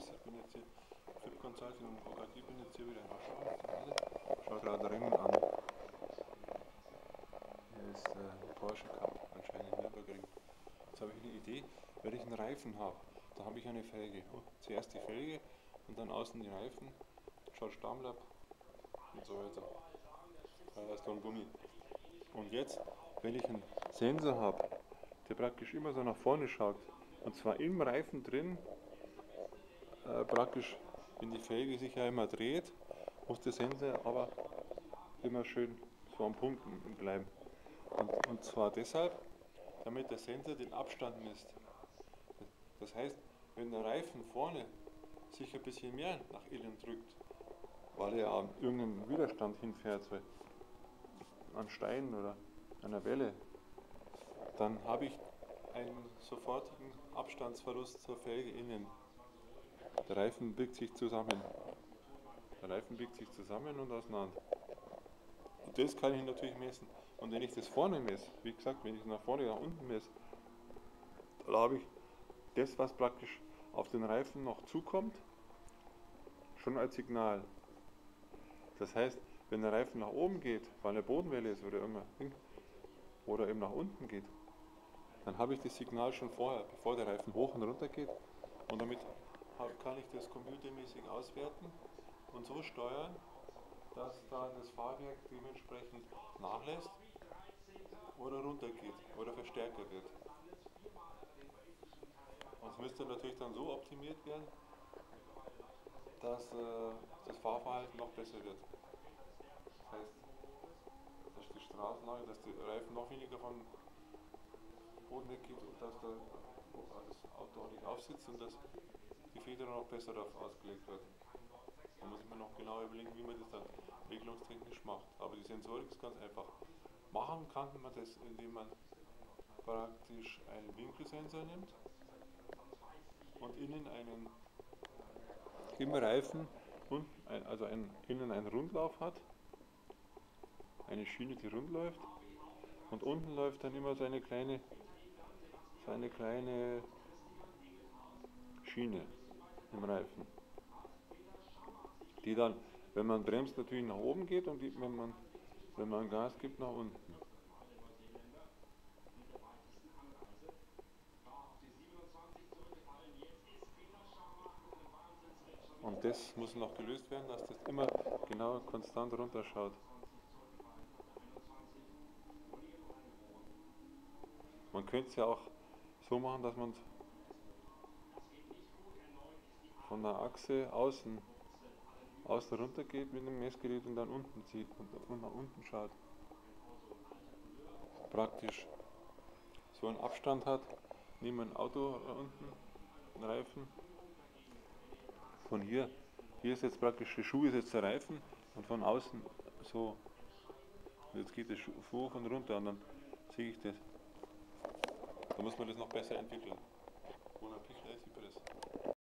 Ich bin jetzt hier Fit Consulting und OKG, bin jetzt hier wieder in Warschau. Schau gerade drinnen an. Hier ist der Porsche Cup, anscheinend in Nürburgring. Jetzt habe ich eine Idee, wenn ich einen Reifen habe, da habe ich eine Felge. Zuerst die Felge und dann außen die Reifen, George Dunlop und so weiter. Da ist dann Gummi. Und jetzt, wenn ich einen Sensor habe, der praktisch immer so nach vorne schaut, und zwar im Reifen drin, praktisch, wenn die Felge sich ja immer dreht, muss der Sensor aber immer schön so am Punkt bleiben. Und zwar deshalb, damit der Sensor den Abstand misst. Das heißt, wenn der Reifen vorne sich ein bisschen mehr nach innen drückt, weil er an irgendeinen Widerstand hinfährt, so an Steinen oder einer Welle, dann habe ich einen sofortigen Abstandsverlust zur Felge innen. Der Reifen biegt sich zusammen. Der Reifen biegt sich zusammen und auseinander. Und das kann ich natürlich messen. Und wenn ich das vorne messe, wie gesagt, wenn ich nach vorne nach unten messe, da habe ich das, was praktisch auf den Reifen noch zukommt, schon als Signal. Das heißt, wenn der Reifen nach oben geht, weil eine Bodenwelle ist oder irgendwas, oder eben nach unten geht, dann habe ich das Signal schon vorher, bevor der Reifen hoch und runter geht. Und damit kann ich das computermäßig auswerten und so steuern, dass da das Fahrwerk dementsprechend nachlässt oder runtergeht oder verstärker wird. Und es müsste natürlich dann so optimiert werden, dass das Fahrverhalten noch besser wird. Das heißt, dass die Straßenlage, dass die Reifen noch weniger vom Boden weggeht und dass das Auto auch nicht aufsitzt und dass die Federung noch besser darauf ausgelegt wird. Da muss ich mir noch genau überlegen, wie man das dann regelungstechnisch macht. Aber die Sensorik ist ganz einfach. Machen kann man das, indem man praktisch einen Winkelsensor nimmt und innen einen im Reifen also innen einen Rundlauf hat, eine Schiene, die rund läuft, und unten läuft dann immer so eine kleine Schiene im Reifen, die dann, wenn man bremst, natürlich nach oben geht und wenn man Gas gibt, nach unten. Und das muss noch gelöst werden, dass das immer genau konstant runterschaut. Man könnte es ja auch so machen, dass man von der Achse außen runter geht mit dem Messgerät und dann unten zieht und nach unten schaut. Praktisch so einen Abstand hat, neben ein Auto unten, einen Reifen. Von hier ist jetzt praktisch, der Schuh ist jetzt der Reifen und von außen so. Jetzt geht der Schuh hoch und runter und dann sehe ich das. Da muss man das noch besser entwickeln. Ohne Pichler ist die Presse.